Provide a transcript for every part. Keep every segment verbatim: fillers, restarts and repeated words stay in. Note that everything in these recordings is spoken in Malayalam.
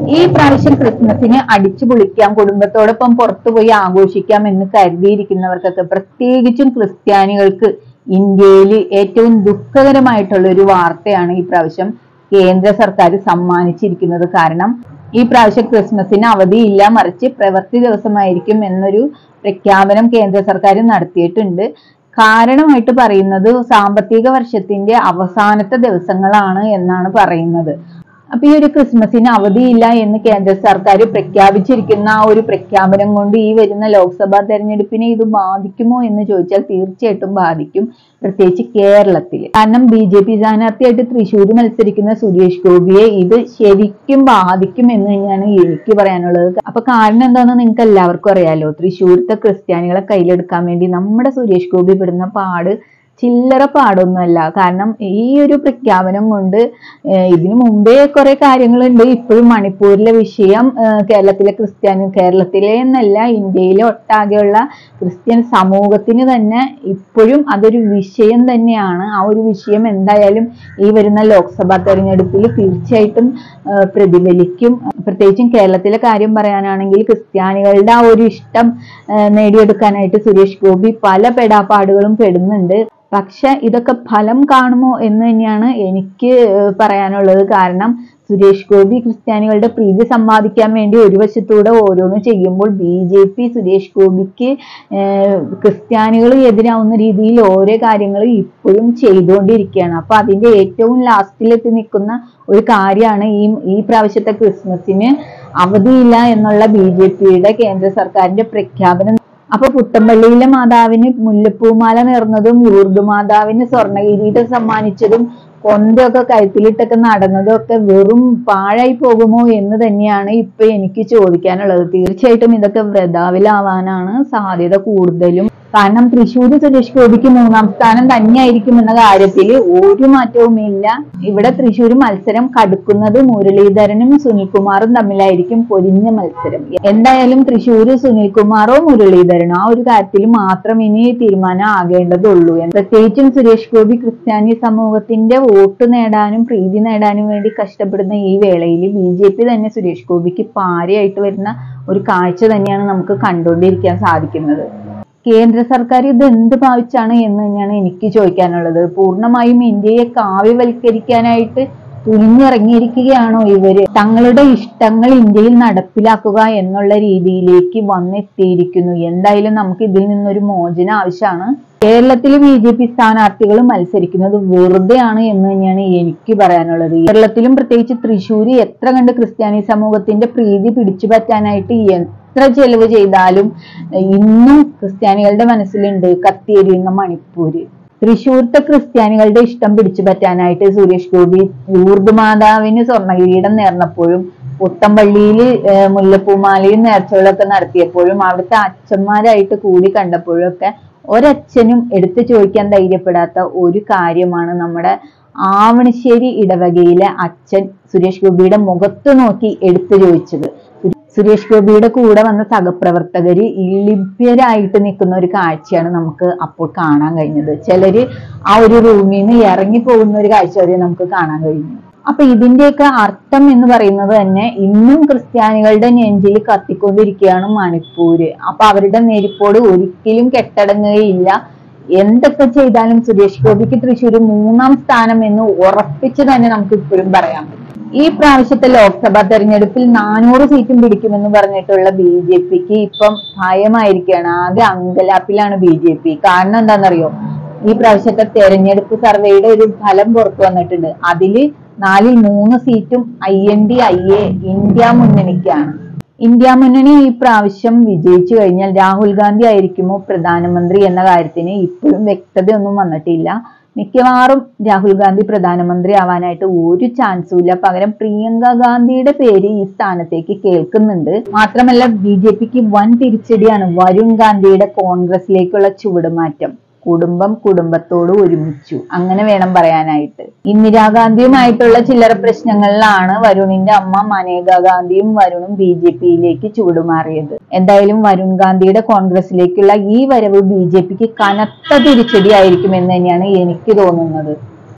ഈ പ്രാവശ്യം ക്രിസ്മസിന് അടിച്ചു പൊളിക്കാം, കുടുംബത്തോടൊപ്പം പുറത്തുപോയി ആഘോഷിക്കാം എന്ന് കരുതിയിരിക്കുന്നവർക്കൊക്കെ, പ്രത്യേകിച്ചും ക്രിസ്ത്യാനികൾക്ക് ഇന്ത്യയിൽ ഏറ്റവും ദുഃഖകരമായിട്ടുള്ള ഒരു വാർത്തയാണ് ഈ പ്രാവശ്യം കേന്ദ്ര സർക്കാർ സമ്മാനിച്ചിരിക്കുന്നത്. കാരണം ഈ പ്രാവശ്യം ക്രിസ്മസിന് അവധിയില്ല, മറിച്ച് പ്രവൃത്തി ദിവസമായിരിക്കും എന്നൊരു പ്രഖ്യാപനം കേന്ദ്ര സർക്കാർ നടത്തിയിട്ടുണ്ട്. കാരണമായിട്ട് പറയുന്നത് സാമ്പത്തിക വർഷത്തിന്റെ അവസാനത്തെ ദിവസങ്ങളാണ് എന്നാണ് പറയുന്നത്. അപ്പൊ ഈ ഒരു ക്രിസ്മസിന് അവധിയില്ല എന്ന് കേന്ദ്ര സർക്കാർ പ്രഖ്യാപിച്ചിരിക്കുന്ന ആ ഒരു പ്രഖ്യാപനം കൊണ്ട് ഈ വരുന്ന ലോക്സഭാ തെരഞ്ഞെടുപ്പിനെ ഇത് ബാധിക്കുമോ എന്ന് ചോദിച്ചാൽ തീർച്ചയായിട്ടും ബാധിക്കും, പ്രത്യേകിച്ച് കേരളത്തിൽ. കാരണം ബി ജെ പി സ്ഥാനാർത്ഥിയായിട്ട് തൃശ്ശൂർ മത്സരിക്കുന്ന സുരേഷ് ഗോപിയെ ഇത് ശരിക്കും ബാധിക്കും എന്ന് തന്നെയാണ് എനിക്ക് പറയാനുള്ളത്. അപ്പൊ കാരണം എന്താണെന്ന് നിങ്ങൾക്ക് എല്ലാവർക്കും അറിയാലോ. തൃശ്ശൂരത്തെ ക്രിസ്ത്യാനികളെ കയ്യിലെടുക്കാൻ വേണ്ടി നമ്മുടെ സുരേഷ് ഗോപി പെടുന്ന പാട് ചില്ലറ പാടൊന്നുമല്ല. കാരണം ഈ ഒരു പ്രഖ്യാപനം കൊണ്ട് ഇതിനു മുമ്പേ കുറെ കാര്യങ്ങളുണ്ട്. ഇപ്പോഴും മണിപ്പൂരിലെ വിഷയം കേരളത്തിലെ ക്രിസ്ത്യാനി, കേരളത്തിലെ എന്നല്ല ഇന്ത്യയിലെ ഒട്ടാകെയുള്ള ക്രിസ്ത്യൻ സമൂഹത്തിന് തന്നെ ഇപ്പോഴും അതൊരു വിഷയം തന്നെയാണ്. ആ ഒരു വിഷയം എന്തായാലും ഈ വരുന്ന ലോക്സഭാ തെരഞ്ഞെടുപ്പിൽ തീർച്ചയായിട്ടും പ്രതിഫലിക്കും. പ്രത്യേകിച്ചും കേരളത്തിലെ കാര്യം പറയാനാണെങ്കിൽ ക്രിസ്ത്യാനികളുടെ ആ ഒരു ഇഷ്ടം നേടിയെടുക്കാനായിട്ട് സുരേഷ് ഗോപി പല പെടാപ്പാടുകളും പെടുന്നുണ്ട്. പക്ഷെ ഇതൊക്കെ ഫലം കാണുമോ എന്ന് തന്നെയാണ് എനിക്ക് പറയാനുള്ളത്. കാരണം സുരേഷ് ഗോപി ക്രിസ്ത്യാനികളുടെ പ്രീതി സമ്പാദിക്കാൻ വേണ്ടി ഒരു വശത്തൂടെ ഓരോന്ന് ചെയ്യുമ്പോൾ ബി ജെ പി സുരേഷ് ഗോപിക്ക് ക്രിസ്ത്യാനികൾ എതിരാവുന്ന രീതിയിൽ ഓരോ കാര്യങ്ങൾ ഇപ്പോഴും ചെയ്തുകൊണ്ടിരിക്കുകയാണ്. അപ്പൊ അതിന്റെ ഏറ്റവും ലാസ്റ്റിലെത്തി നിൽക്കുന്ന ഒരു കാര്യമാണ് ഈ ഈ പ്രാവശ്യത്തെ ക്രിസ്മസിന് അവധിയില്ല എന്നുള്ള ബി ജെ പിയുടെ കേന്ദ്ര സർക്കാരിന്റെ പ്രഖ്യാപനം. അപ്പൊ പുത്തമ്പള്ളിയിലെ മാതാവിന് മുല്ലപ്പൂമാല നേർന്നതും ലൂർദ് മാതാവിന് സ്വർണ്ണകിരീടം സമ്മാനിച്ചതും കൊണ്ടൊക്കെ കഴുത്തിലിട്ടൊക്കെ നടന്നതും ഒക്കെ വെറും പാഴായി പോകുമോ എന്ന് തന്നെയാണ് ഇപ്പൊ എനിക്ക് ചോദിക്കാനുള്ളത്. തീർച്ചയായിട്ടും ഇതൊക്കെ വൃഥാവിലാവാനാണ് സാധ്യത കൂടുതലും. കാരണം തൃശ്ശൂര് സുരേഷ് ഗോപിക്ക് മൂന്നാം സ്ഥാനം തന്നെയായിരിക്കും എന്ന കാര്യത്തിൽ ഒരു മാറ്റവും ഇല്ല. ഇവിടെ തൃശ്ശൂർ മത്സരം കടുക്കുന്നത് മുരളീധരനും സുനിൽകുമാറും തമ്മിലായിരിക്കും പൊരിഞ്ഞ മത്സരം. എന്തായാലും തൃശ്ശൂര് സുനിൽകുമാറോ മുരളീധരനോ ആ ഒരു കാര്യത്തിൽ മാത്രം ഇനി തീരുമാനം ആകേണ്ടതുള്ളൂ. പ്രത്യേകിച്ചും സുരേഷ് ഗോപി ക്രിസ്ത്യാനി സമൂഹത്തിന്റെ വോട്ട് നേടാനും പ്രീതി നേടാനും വേണ്ടി കഷ്ടപ്പെടുന്ന ഈ വേളയിൽ ബി ജെ പി തന്നെ സുരേഷ് ഗോപിക്ക് പാരയായിട്ട് വരുന്ന ഒരു കാഴ്ച തന്നെയാണ് നമുക്ക് കണ്ടുകൊണ്ടിരിക്കാൻ സാധിക്കുന്നത്. കേന്ദ്ര സർക്കാർ ഇത് എന്ത് ഭാവിച്ചാണ് എന്ന് തന്നെയാണ് എനിക്ക് ചോദിക്കാനുള്ളത്. പൂർണ്ണമായും ഇന്ത്യയെ കാവ്യവൽക്കരിക്കാനായിട്ട് തുനിഞ്ഞിറങ്ങിയിരിക്കുകയാണോ ഇവര്? തങ്ങളുടെ ഇഷ്ടങ്ങൾ ഇന്ത്യയിൽ നടപ്പിലാക്കുക എന്നുള്ള രീതിയിലേക്ക് വന്നെത്തിയിരിക്കുന്നു. എന്തായാലും നമുക്ക് ഇതിൽ നിന്നൊരു മോചനം ആവശ്യമാണ്. കേരളത്തിലെ ബി ജെ പി സ്ഥാനാർത്ഥികൾ മത്സരിക്കുന്നത് വെറുതെയാണ് എന്ന് തന്നെയാണ് എനിക്ക് പറയാനുള്ളത്. കേരളത്തിലും പ്രത്യേകിച്ച് തൃശ്ശൂര് എത്ര കണ്ട് ക്രിസ്ത്യാനി സമൂഹത്തിന്റെ പ്രീതി പിടിച്ചു പറ്റാനായിട്ട് എത്ര ചെലവ് ചെയ്താലും ഇന്നും ക്രിസ്ത്യാനികളുടെ മനസ്സിലുണ്ട് കത്തിയെരിയുന്ന മണിപ്പൂര്. തൃശ്ശൂർത്തെ ക്രിസ്ത്യാനികളുടെ ഇഷ്ടം പിടിച്ചു പറ്റാനായിട്ട് സുരേഷ് ഗോപി ലൂർദ് മാതാവിന് സ്വർണ്ണകിരീടം നേർന്നപ്പോഴും പുത്തമ്പള്ളിയിൽ മുല്ലപ്പൂമാലയും നേർച്ചകളൊക്കെ നടത്തിയപ്പോഴും അവിടുത്തെ അച്ഛന്മാരായിട്ട് കൂടി കണ്ടപ്പോഴും ഒക്കെ ഒരച്ഛനും എടുത്തു ചോദിക്കാൻ ധൈര്യപ്പെടാത്ത ഒരു കാര്യമാണ് നമ്മുടെ ആവണശ്ശേരി ഇടവകയിലെ അച്ഛൻ സുരേഷ് ഗോപിയുടെ മുഖത്ത് നോക്കി എടുത്തു ചോദിച്ചത്. സുരേഷ് ഗോപിയുടെ കൂടെ വന്ന സഹപ്രവർത്തകര് ഇളിഭ്യരായിട്ട് നിൽക്കുന്ന ഒരു കാഴ്ചയാണ് നമുക്ക് അപ്പോൾ കാണാൻ കഴിഞ്ഞത്. ചിലര് ആ ഒരു റൂമിൽ നിന്ന് ഇറങ്ങി പോകുന്ന ഒരു കാഴ്ച വരെ നമുക്ക് കാണാൻ കഴിഞ്ഞു. അപ്പൊ ഇതിന്റെയൊക്കെ അർത്ഥം എന്ന് പറയുന്നത് തന്നെ ഇന്നും ക്രിസ്ത്യാനികളുടെ നെഞ്ചിൽ കത്തിക്കൊണ്ടിരിക്കുകയാണ് മണിപ്പൂര്. അപ്പൊ അവരുടെ നെരിപ്പോട് ഒരിക്കലും കെട്ടടങ്ങുകയില്ല. എന്തൊക്കെ ചെയ്താലും സുരേഷ് ഗോപിക്ക് തൃശ്ശൂർ മൂന്നാം സ്ഥാനം എന്ന് ഉറപ്പിച്ച് തന്നെ നമുക്ക് ഇപ്പോഴും പറയാൻ പറ്റും. ഈ പ്രാവശ്യത്തെ ലോക്സഭാ തെരഞ്ഞെടുപ്പിൽ നാനൂറ് സീറ്റും പിടിക്കുമെന്ന് പറഞ്ഞിട്ടുള്ള ബി ജെ പിക്ക് ഇപ്പം ഭയമായിരിക്കുകയാണ്. ആകെ അങ്കലാപ്പിലാണ് ബി ജെ പി. കാരണം എന്താണെന്നറിയോ? ഈ പ്രാവശ്യത്തെ തെരഞ്ഞെടുപ്പ് സർവേയുടെ ഒരു ഫലം പുറത്തു വന്നിട്ടുണ്ട്. അതില് നാലിൽ മൂന്ന് സീറ്റും I N D I A India മുന്നണിക്കാണ്. ഇന്ത്യ മുന്നണി ഈ പ്രാവശ്യം വിജയിച്ചു കഴിഞ്ഞാൽ രാഹുൽ ഗാന്ധി ആയിരിക്കുമോ പ്രധാനമന്ത്രി എന്ന കാര്യത്തിന് ഇപ്പോഴും വ്യക്തതയൊന്നും വന്നിട്ടില്ല. മിക്കവാറും രാഹുൽ ഗാന്ധി പ്രധാനമന്ത്രി ആവാനായിട്ട് ഒരു ചാൻസും ഇല്ല. പകരം പ്രിയങ്ക ഗാന്ധിയുടെ പേര് ഈ സ്ഥാനത്തേക്ക് കേൾക്കുന്നുണ്ട്. മാത്രമല്ല ബി ജെ പിക്ക് വൻ തിരിച്ചടിയാണ് വരുൺ ഗാന്ധിയുടെ കോൺഗ്രസിലേക്കുള്ള ചുവടുമാറ്റം. കുടുംബം കുടുംബത്തോട് ഒരുമിച്ചു, അങ്ങനെ വേണം പറയാനായിട്ട്. ഇന്ദിരാഗാന്ധിയുമായിട്ടുള്ള ചില്ലറ പ്രശ്നങ്ങളിലാണ് വരുണിന്റെ അമ്മ മനേക ഗാന്ധിയും വരുണും ബി ജെ പിയിലേക്ക് ചുവടുമാറിയത്. എന്തായാലും വരുൺ ഗാന്ധിയുടെ കോൺഗ്രസിലേക്കുള്ള ഈ വരവ് ബി ജെ പിക്ക് കനത്ത തിരിച്ചടി ആയിരിക്കും എന്ന് തന്നെയാണ് എനിക്ക് തോന്നുന്നത്.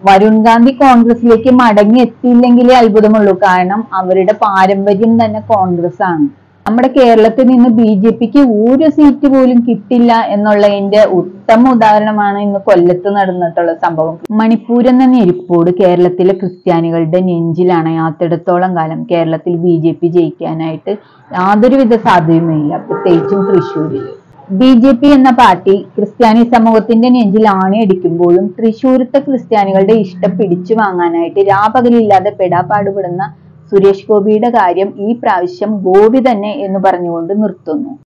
വരുൺ ഗാന്ധി കോൺഗ്രസിലേക്ക് മടങ്ങി എത്തിയില്ലെങ്കിലേ അത്ഭുതമുള്ളൂ. കാരണം അവരുടെ പാരമ്പര്യം തന്നെ കോൺഗ്രസ് ആണ്. നമ്മുടെ കേരളത്തിൽ നിന്ന് ബി ജെ പിക്ക് ഒരു സീറ്റ് പോലും കിട്ടില്ല എന്നുള്ളതിന്റെ ഉത്തമ ഉദാഹരണമാണ് ഇന്ന് കൊല്ലത്ത് നടന്നിട്ടുള്ള സംഭവം. മണിപ്പൂർ എന്ന ഞെരിപ്പോട് കേരളത്തിലെ ക്രിസ്ത്യാനികളുടെ നെഞ്ചിലണയാത്തിടത്തോളം കാലം കേരളത്തിൽ ബി ജെ പി ജയിക്കാനായിട്ട് യാതൊരുവിധ സാധ്യതയുമില്ല, പ്രത്യേകിച്ചും തൃശ്ശൂരിൽ. ബി ജെ പി എന്ന പാർട്ടി ക്രിസ്ത്യാനി സമൂഹത്തിന്റെ നെഞ്ചിൽ ആണിയടിക്കുമ്പോഴും തൃശ്ശൂരത്തെ ക്രിസ്ത്യാനികളുടെ ഇഷ്ടം പിടിച്ചു വാങ്ങാനായിട്ട് രാപകലില്ലാതെ പെടാപ്പാടുപെടുന്ന സുരേഷ് ഗോപിയുടെ കാര്യം ഈ പ്രാവശ്യം ഗോപി തന്നെ എന്ന് പറഞ്ഞുകൊണ്ട് നിർത്തുന്നു.